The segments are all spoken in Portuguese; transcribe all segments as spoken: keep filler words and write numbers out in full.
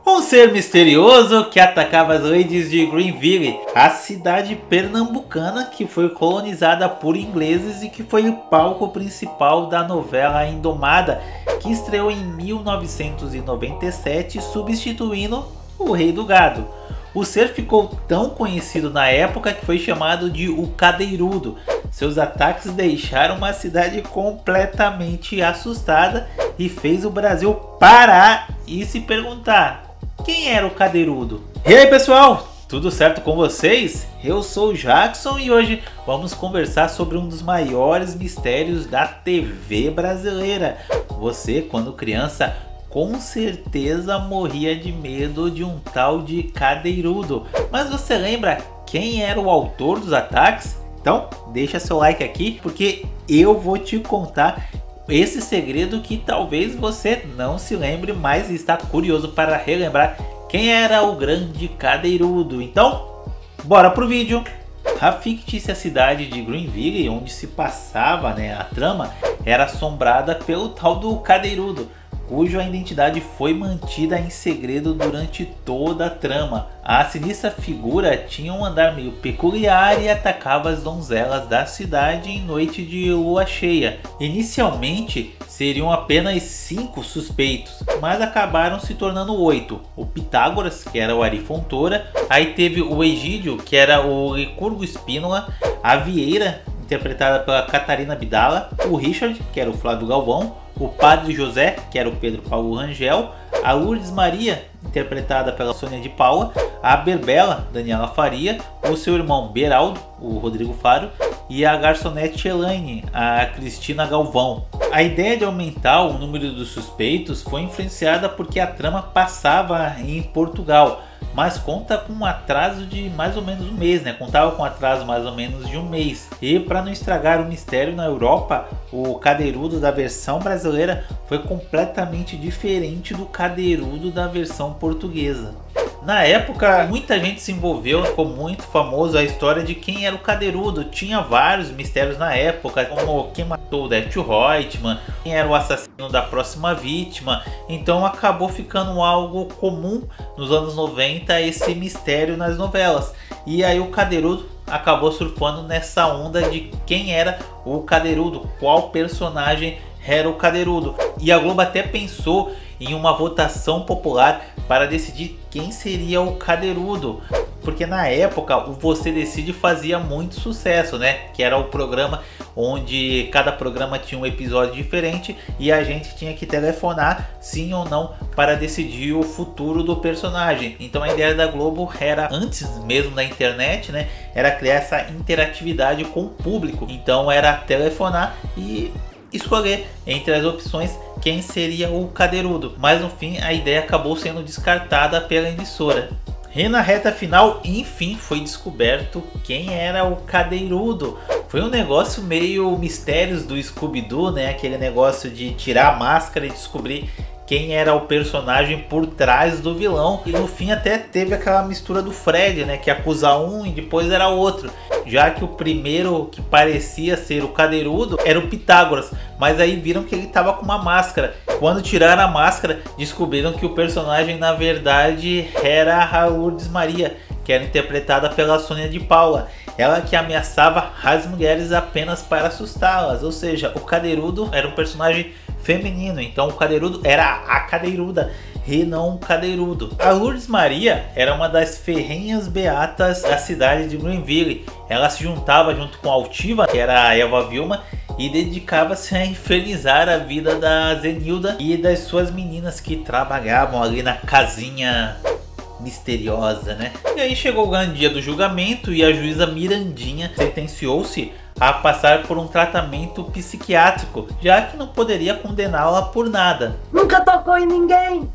Um ser misterioso que atacava as ladies de Greenville, a cidade pernambucana que foi colonizada por ingleses e que foi o palco principal da novela Indomada, que estreou em mil novecentos e noventa e sete, substituindo o Rei do Gado. O ser ficou tão conhecido na época que foi chamado de o Cadeirudo. Seus ataques deixaram uma cidade completamente assustada e fez o Brasil parar e se perguntar: quem era o Cadeirudo? E aí pessoal, tudo certo com vocês? Eu sou o Jackson e hoje vamos conversar sobre um dos maiores mistérios da T V brasileira. Você, quando criança, com certeza morria de medo de um tal de Cadeirudo. Mas você lembra quem era o autor dos ataques? Então deixa seu like aqui porque eu vou te contar esse segredo que talvez você não se lembre, mas está curioso para relembrar quem era o grande Cadeirudo. Então, bora pro vídeo. A fictícia cidade de Greenville, onde se passava, né, a trama, era assombrada pelo tal do Cadeirudo, cuja identidade foi mantida em segredo durante toda a trama. A sinistra figura tinha um andar meio peculiar e atacava as donzelas da cidade em noite de lua cheia. Inicialmente seriam apenas cinco suspeitos, mas acabaram se tornando oito. O Pitágoras, que era o Ari Fontoura, aí teve o Egídio, que era o Licurgo Espínola, a Vieira, interpretada pela Catarina Abdala, o Richard, que era o Flávio Galvão, o Padre José, que era o Pedro Paulo Rangel, a Lourdes Maria, interpretada pela Sônia de Paula, a Berbela, Daniela Faria, o seu irmão Beraldo, o Rodrigo Faro, e a garçonete Elaine, a Cristina Galvão. A ideia de aumentar o número dos suspeitos foi influenciada porque a trama passava em Portugal, mas conta com um atraso de mais ou menos um mês, né? Contava com um atraso mais ou menos de um mês. E para não estragar o mistério na Europa, o Cadeirudo da versão brasileira foi completamente diferente do Cadeirudo da versão portuguesa. Na época, muita gente se envolveu, ficou muito famoso a história de quem era o Cadeirudo. Tinha vários mistérios na época, como quem matou o Décio Reutemann, quem era o assassino da próxima vítima. Então acabou ficando algo comum nos anos noventa esse mistério nas novelas. E aí o Cadeirudo acabou surfando nessa onda de quem era o Cadeirudo, qual personagem era o Cadeirudo. E a Globo até pensou em uma votação popular para decidir quem seria o Cadeirudo, porque na época o Você Decide fazia muito sucesso, né? Que era o programa onde cada programa tinha um episódio diferente e a gente tinha que telefonar sim ou não para decidir o futuro do personagem. Então a ideia da Globo era, antes mesmo da internet, né, era criar essa interatividade com o público. Então era telefonar e escolher entre as opções quem seria o Cadeirudo, mas no fim a ideia acabou sendo descartada pela emissora. E na reta final, enfim, foi descoberto quem era o Cadeirudo. Foi um negócio meio mistérios do Scooby-Doo, né? Aquele negócio de tirar a máscara e descobrir quem era o personagem por trás do vilão. E no fim até teve aquela mistura do Fred, né? Que acusa um e depois era outro. Já que o primeiro que parecia ser o Cadeirudo era o Pitágoras. Mas aí viram que ele estava com uma máscara. Quando tiraram a máscara, descobriram que o personagem na verdade era a Lourdes Maria, que era interpretada pela Sônia de Paula. Ela que ameaçava as mulheres apenas para assustá-las. Ou seja, o Cadeirudo era um personagem feminino, então o Cadeirudo era a Cadeiruda e não o Cadeirudo. A Lourdes Maria era uma das ferrenhas beatas da cidade de Greenville. Ela se juntava junto com a altiva, que era a Eva Vilma, e dedicava-se a infernizar a vida da Zenilda e das suas meninas que trabalhavam ali na casinha misteriosa, né? E aí chegou o grande dia do julgamento e a juíza Mirandinha sentenciou-se a passar por um tratamento psiquiátrico, já que não poderia condená-la por nada. Nunca tocou em ninguém.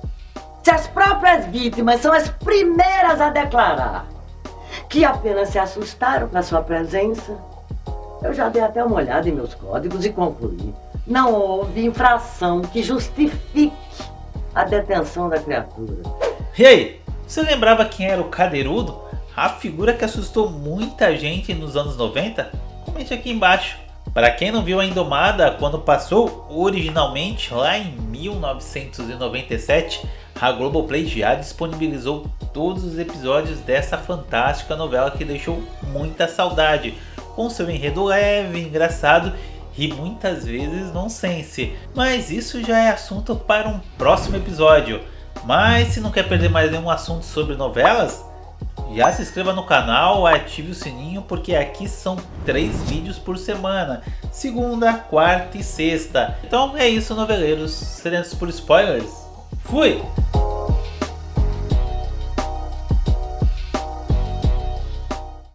Se as próprias vítimas são as primeiras a declarar que apenas se assustaram com a sua presença, eu já dei até uma olhada em meus códigos e concluí: não houve infração que justifique a detenção da criatura. E aí, você lembrava quem era o Cadeirudo? A figura que assustou muita gente nos anos noventa? Comente aqui embaixo. Para quem não viu a Indomada quando passou originalmente lá em mil novecentos e noventa e sete, a Globoplay já disponibilizou todos os episódios dessa fantástica novela que deixou muita saudade, com seu enredo leve, engraçado e muitas vezes nonsense. Mas isso já é assunto para um próximo episódio. Mas se não quer perder mais nenhum assunto sobre novelas, já se inscreva no canal, ative o sininho, porque aqui são três vídeos por semana, segunda, quarta e sexta. Então é isso, noveleiros, sedentos por spoilers, fui!